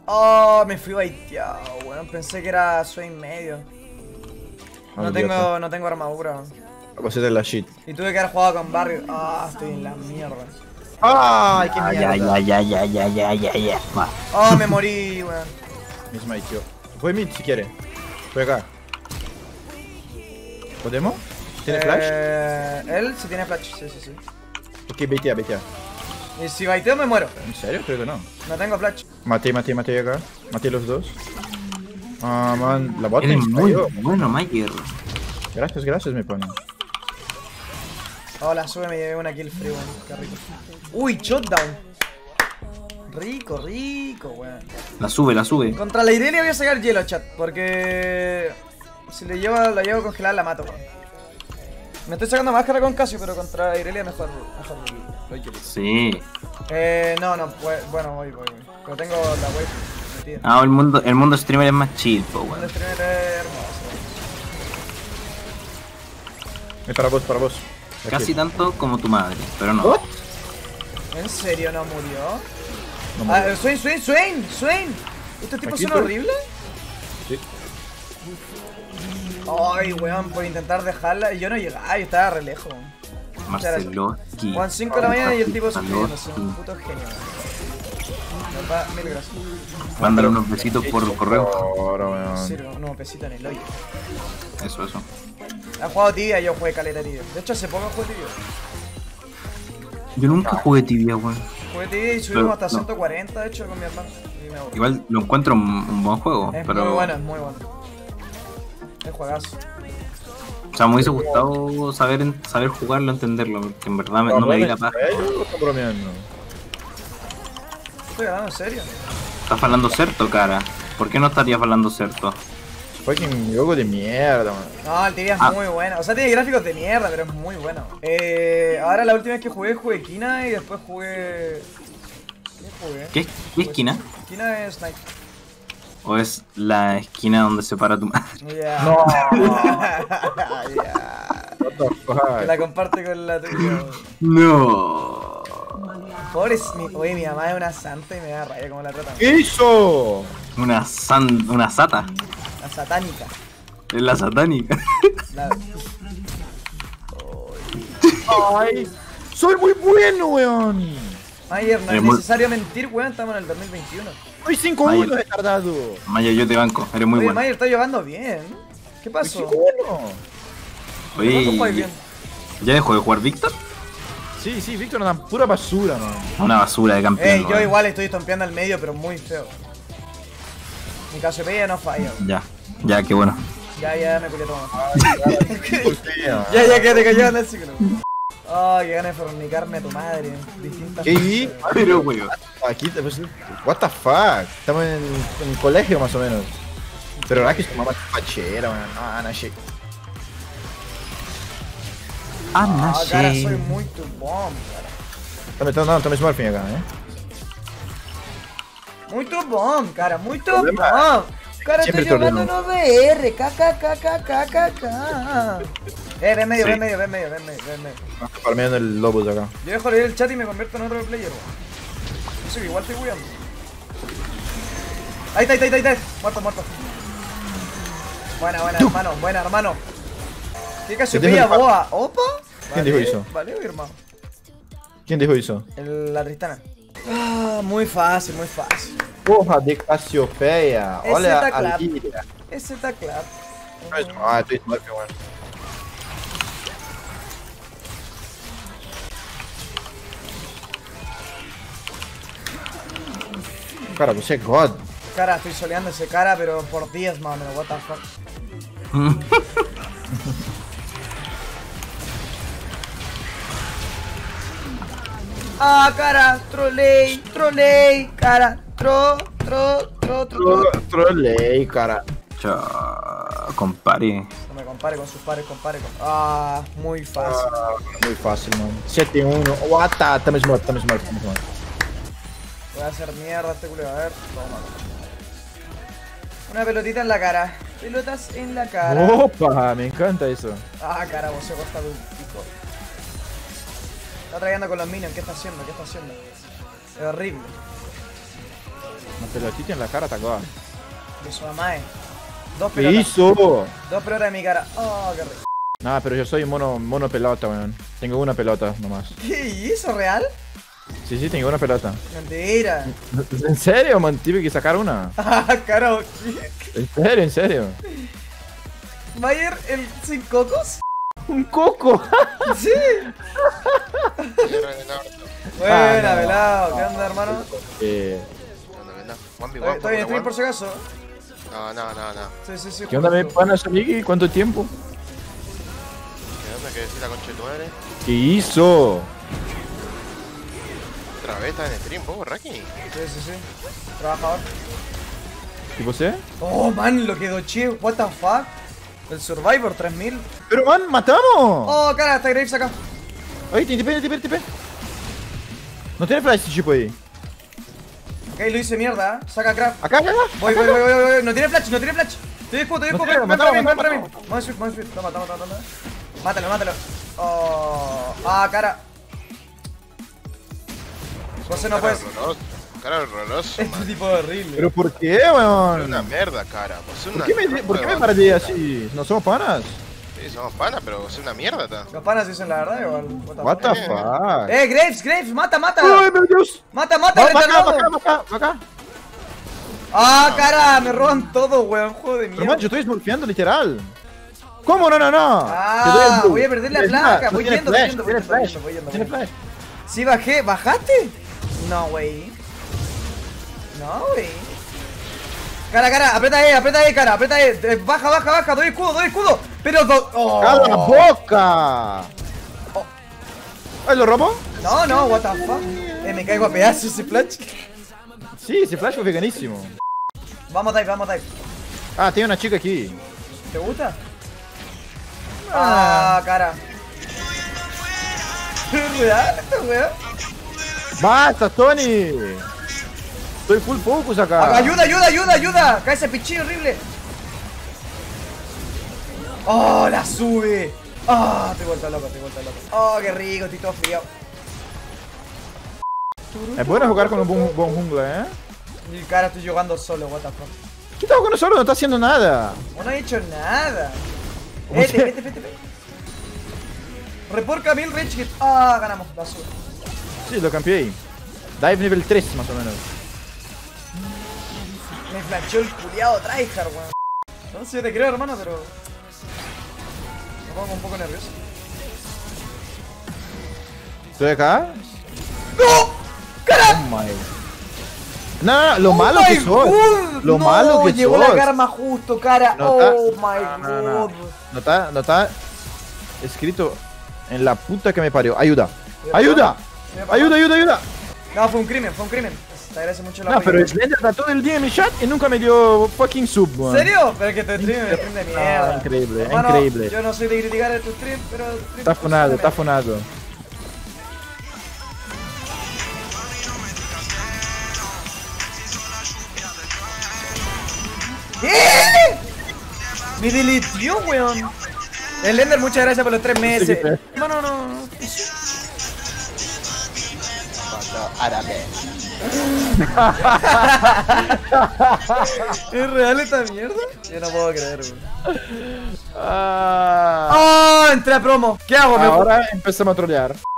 Oh, me fui baiteado, weón. Pensé que era Swain medio. No tengo armadura. Pues es de la shit. Y tuve que haber jugado con Barrio. Ah, estoy en la mierda. ¡Ay, qué mierda! Ya. Va. Oh, me morí, weón. Me smiteó. Voy mid si quiere. Voy acá. ¿Podemos? ¿Tiene flash? Él sí tiene flash, sí. Ok, baitea. Y si baiteo me muero. ¿En serio? Creo que no. No tengo flash. Maté acá. Maté los dos. Ah, man. La bot Eres me muy cayó. bueno, Mayer. Gracias, me pone. Hola, sube, me llevé una kill free, weón. Qué rico. Uy, shutdown. Rico, weón. La sube. Contra la Irelia voy a sacar hielo, chat. Porque si la llevo congelada la mato, weón. Me estoy sacando máscara con Casio, pero contra la Irelia mejor lo hielo. Sí. No, pues, bueno, voy. Pero tengo la wave metida. Ah, el mundo streamer es más chill, po, El weón. streamer es hermoso. Es para vos. Casi tanto como tu madre, pero no. ¿What? ¿En serio no murió? No murió. Swain. ¿Estos tipos Aquí son estoy. horribles? Sí. Ay, weón, por intentar dejarla. Y yo no llegaba, yo estaba re lejos. Marceloski. Juan 5 de la mañana y el tipo suscribiéndose. Un puto genio. Papá, mil gracias. Mándale unos besitos por correo. Ahora, weón. Sí, unos besitos en el hoyo. Eso. Ha jugado tibia, yo jugué caleta tibia. De hecho, hace poco jugué tibia. Yo nunca jugué tibia, weón. Jugué tibia y subimos hasta No. 140, de hecho, con mi hermano. Y me aburrí. Igual lo encuentro un buen juego, Es pero... muy bueno. Es juegazo. O sea, me hubiese gustado saber jugarlo, entenderlo, porque en verdad no me di la paja. Está bromeando. Estoy hablando en serio. Estás hablando certo, cara. ¿Por qué no estarías hablando certo? Fucking juego de mierda, man. No, el tibia es muy bueno. O sea, tiene gráficos de mierda, pero es muy bueno. Ahora la última vez que jugué Kina y después jugué... ¿Qué jugué? ¿Qué esquina? Kina es Snipe. ¿O es la esquina donde se para tu madre? Yeah. No. Yeah. What the fuck? Que la comparte con la tuya. No. Pobre oye, mi mamá es una santa y me da raya como la tratan. ¿Qué hizo? Una sata. La satánica. Es la satánica. La... Ay, soy muy bueno, weón. Mayer, no es muy- necesario mentir, weón, estamos en el 2021. Soy 5-1 de tardado. Maya, yo te banco, eres muy Oye, bueno. Mayer está jugando bien. ¿Qué Soy pasó? bueno. ¿Cuánto jugáis Oye, bien? ¿ya dejó de jugar Víctor? Sí, Víctor, una pura basura, man. Una basura de campeón. Ey, yo weón. igual estoy estompeando al medio, pero muy feo. Mi Cassiopeia no falla. Ya, qué bueno. Ya me culié todo. Ya. Ya, quédate callado en el ciclo. Ay, que ganas de fornicarme a tu madre. Distintas ¿Qué? cosas. Pero, weón. Aquí, pues, what the fuck. Estamos en colegio, más o menos. Pero la verdad que su mamá es fachera, man. No, shit. Ah, cara, soy muy tubón, cara. Tome Smurfing acá, Muy tubón, cara, muy tubón. Problema. Cara, Siempre estoy jugando en problema. OBR. Ven medio. Está palmeando el lobo de acá. Yo dejo leer el chat y me convierto en otro player, weón. Eso que igual estoy weando. Ahí está. Muerto. Buena, hermano. ¿Qué Cassiopeia boa? ¿Opa? ¿Quién dijo eso? Vale, hermano. ¿Quién dijo eso? La Tristana. Ah, muy fácil. Porra de Cassiopeia. Esse Olha tá a claro. líria. Esse tá claro. Ah, tu Smurfing, mano. Cara, você é God. Cara, estoy soleando ese cara, pero por 10 más o menos, what the fuck. Ah, cara, trolei, cara, Trolei, cara. Chao, compadre. No me compare con sus pares, compare con... Ah, muy fácil. Ah, muy fácil, mano. 7-1. What the... Estamos muertos. Voy a hacer mierda a este culo, a ver, toma. Una pelotita en la cara. Pelotas en la cara. Opa, me encanta eso. Ah, cara, vos se costa de un pico. Está trayendo con los minions, ¿qué está haciendo? Es horrible. Una pelotita en la cara atacó. De su mamá, Dos ¿Qué pelotas. hizo? 2 pelotas en mi cara. Oh, qué rico. Nada, pero yo soy mono pelota, weón. Tengo una pelota nomás. ¿Qué hizo, real? Sí, tengo una pelota. Mentira. ¿En serio, man? Tuve que sacar una. Ah, caro. En serio. Bayer, el sin cocos. ¡Un coco! Sí. Buena, no. velado. ¿Qué onda, hermano? ¿Está bien stream por si acaso? No. Sí. ¿Qué onda, mi justo. pana, Soniki? ¿Cuánto tiempo? ¿Qué onda que decís la concha de tu madre? ¿Qué hizo? ¿Otra vez estás en stream, vos, Raki? Sí. Trabajador. ¿Qué posee? Oh, man, lo que doché. What the fuck? El Survivor 3000. ¡Pero, man, matamos! Oh, cara, está Graves acá. Ahí, TP. ¿No tiene flash este chico ahí? Ok, lo hice mierda, Saca craft. Acá. Voy. No tiene flash. Estoy escudo. tiene, Ven matamos. para mí. Vamos a subir. Toma. Mátalo. Oh. Ah, cara. José no puedes. Cara horroroso, Este man. tipo es horrible. ¿Pero por qué, Es weón? una mierda, cara. Vos sos ¿Por una qué me weón. paradé así? ¿No somos panas? Sí, somos panas, pero vos sos una mierda, ta. Los panas dicen la verdad igual. What the fuck? Graves, mata. ¡Ay, mi Dios! Mata, Va retardado. acá. Ah, cara, me roban todo, weón. Juego de Pero, mierda. man, yo estoy smurfeando literal. ¿Cómo? No. Ah, voy a perder la placa. Voy yendo. Tiene flash. Sí, bajé. ¿Bajaste? No, wey. Cara, aprieta E, cara, aprieta E. Baja, doy escudo. Pero oh. ¡Cala la boca! ¿Ay, lo robó? No, what the fuck. Me caigo a pedazos ese flash. Sí, ese flash fue veganísimo. Vamos, dive. Ah, tiene una chica aquí. ¿Te gusta? Ah, cara. ¿Es real esta weá? ¡Basta, Tony! Estoy full focus acá. Ayuda. Cae ese pichillo horrible. Oh, la sube. Ah, estoy vuelta loco. Oh, qué rico, estoy todo frío. Es bueno jugar con un buen jungla, ¿eh? Y cara, estoy jugando solo, what the fuck. ¿Qué está jugando solo? No está haciendo nada. No he hecho nada. Oye. Vete. Report Camille Rage Hit. Ah, ganamos, la sube. Sí, lo campeé. Dive nivel 3, más o menos. Me flashó el culiado tryhard, weón. No sé si te creo, hermano, pero... Me pongo un poco nervioso. ¿Estoy acá? ¡No! ¡Cara! Oh my. No, lo malo que sos. Lo malo que llegó sos. la karma justo, cara. No Oh está- my no. god. No está escrito en la puta que me parió. Ayuda. Ayuda. No, fue un crimen. Te agradece mucho la No, pero Slender está todo el día en mi chat y nunca me dio fucking sub, ¿En man. serio? Pero es que tu stream es stream de mierda. increíble, Hermano, increíble. Yo no soy de criticar a tu stream, pero... tu stream Está es funado, de está mierda. funado. ¿Qué? Me deletió, weón. El Ender, muchas gracias por los 3 meses. Sí, No. ¿Es real esta mierda? Yo no puedo creer, weón. Ah, ¡Oh! Entré a promo. ¿Qué hago? ahora empezamos a trolear.